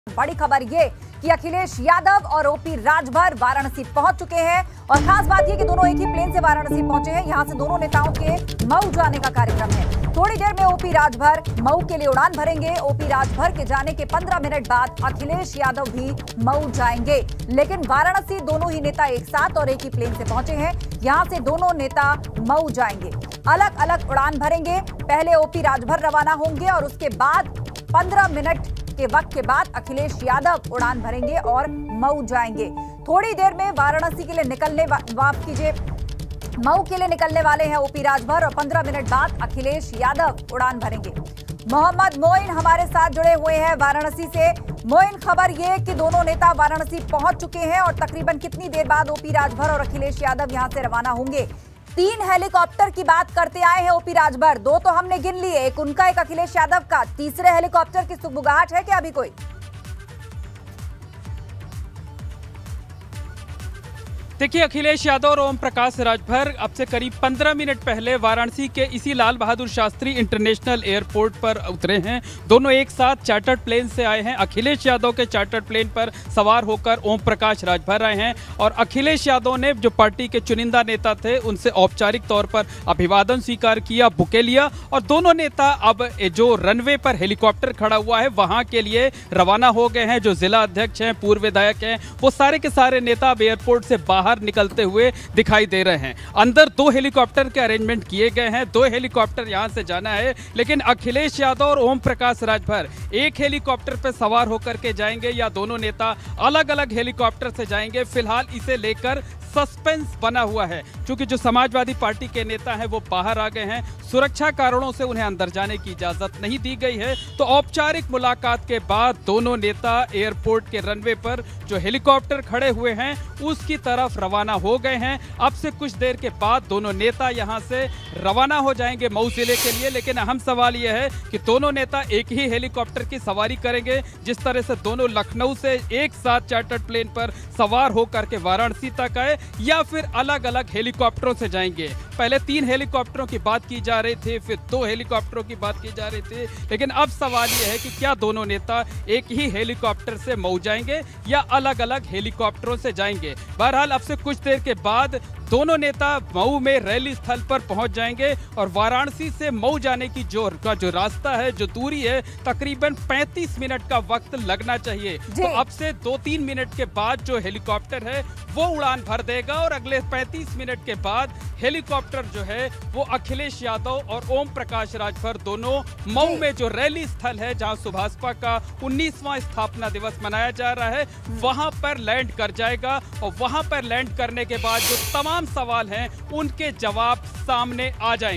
बड़ी खबर ये कि अखिलेश यादव और ओपी राजभर वाराणसी पहुंच चुके हैं और खास बात ये कि दोनों एक ही प्लेन से वाराणसी पहुंचे हैं। यहां से दोनों नेताओं के मऊ जाने का कार्यक्रम है। थोड़ी देर में ओपी राजभर मऊ के लिए उड़ान भरेंगे। ओपी राजभर के जाने के 15 मिनट बाद अखिलेश यादव भी मऊ जाएंगे, लेकिन वाराणसी दोनों ही नेता एक साथ और एक ही प्लेन से पहुंचे हैं। यहां से दोनों नेता मऊ जाएंगे, अलग अलग उड़ान भरेंगे। पहले ओपी राजभर रवाना होंगे और उसके बाद 15 मिनट के वक्त के बाद अखिलेश यादव उड़ान भरेंगे और मऊ जाएंगे। थोड़ी देर में वाराणसी के लिए मऊ के लिए निकलने वाले हैं ओपी राजभर और 15 मिनट बाद अखिलेश यादव उड़ान भरेंगे। मोहम्मद मोइन हमारे साथ जुड़े हुए हैं वाराणसी से। मोइन, खबर ये कि दोनों नेता वाराणसी पहुंच चुके हैं और तकरीबन कितनी देर बाद ओपी राजभर और अखिलेश यादव यहां से रवाना होंगे? 3 हेलीकॉप्टर की बात करते आए हैं ओपी राजभर, 2 तो हमने गिन लिए, एक उनका एक अखिलेश यादव का। तीसरे हेलीकॉप्टर की सुगबुगाहट है क्या अभी कोई? देखिए, अखिलेश यादव और ओम प्रकाश राजभर अब से करीब 15 मिनट पहले वाराणसी के इसी लाल बहादुर शास्त्री इंटरनेशनल एयरपोर्ट पर उतरे हैं। दोनों एक साथ चार्टर्ड प्लेन से आए हैं। अखिलेश यादव के चार्टर्ड प्लेन पर सवार होकर ओम प्रकाश राजभर आए हैं और अखिलेश यादव ने जो पार्टी के चुनिंदा नेता थे उनसे औपचारिक तौर पर अभिवादन स्वीकार किया, बुके लिया और दोनों नेता अब जो रनवे पर हेलीकॉप्टर खड़ा हुआ है वहां के लिए रवाना हो गए हैं। जो जिला अध्यक्ष हैं, पूर्व विधायक हैं, वो सारे के सारे नेता अब एयरपोर्ट से बाहर निकलते हुए दिखाई दे रहे हैं। अंदर 2 हेलीकॉप्टर के अरेंजमेंट किए गए हैं, 2 हेलीकॉप्टर यहां से जाना है, लेकिन अखिलेश यादव और ओम प्रकाश राजभर एक हेलीकॉप्टर पर सवार होकर के जाएंगे या दोनों नेता अलग अलग हेलीकॉप्टर से जाएंगे। फिलहाल इसे लेकर सस्पेंस बना हुआ है, क्योंकि जो समाजवादी पार्टी के नेता हैं वो बाहर आ गए हैं। सुरक्षा कारणों से उन्हें अंदर जाने की इजाजत नहीं दी गई है। तो औपचारिक मुलाकात के बाद दोनों नेता एयरपोर्ट के रनवे पर जो हेलीकॉप्टर खड़े हुए हैं उसकी तरफ रवाना हो गए हैं। अब से कुछ देर के बाद दोनों नेता यहां से रवाना हो जाएंगे मऊ जिले के लिए। लेकिन अहम सवाल यह है कि दोनों नेता एक ही हेलीकॉप्टर की सवारी करेंगे, जिस तरह से दोनों लखनऊ से एक साथ चार्टर्ड प्लेन पर सवार होकर के वाराणसी तक आए, या फिर अलग अलग हेलीकॉप्टरों से जाएंगे। पहले 3 हेलीकॉप्टरों की बात की जा रही थी, फिर 2 हेलीकॉप्टरों की बात की जा रही थी, लेकिन अब सवाल यह है कि क्या दोनों नेता एक ही हेलीकॉप्टर से मऊ जाएंगे या अलग अलग हेलीकॉप्टरों से जाएंगे। बहरहाल अब से कुछ देर के बाद दोनों नेता मऊ में रैली स्थल पर पहुंच जाएंगे और वाराणसी से मऊ जाने की जो रास्ता है, जो दूरी है, तकरीबन 35 मिनट का वक्त लगना चाहिए। तो अब से 2-3 मिनट के बाद जो हेलीकॉप्टर है वो उड़ान भर देगा और अगले 35 मिनट के बाद हेलीकॉप्टर जो है वो अखिलेश यादव और ओम प्रकाश राजभर दोनों मऊ में जो रैली स्थल है जहां सुभाषपा का 19वां स्थापना दिवस मनाया जा रहा है वहां पर लैंड कर जाएगा। और वहां पर लैंड करने के बाद जो तमाम सवाल हैं उनके जवाब सामने आ जाएंगे।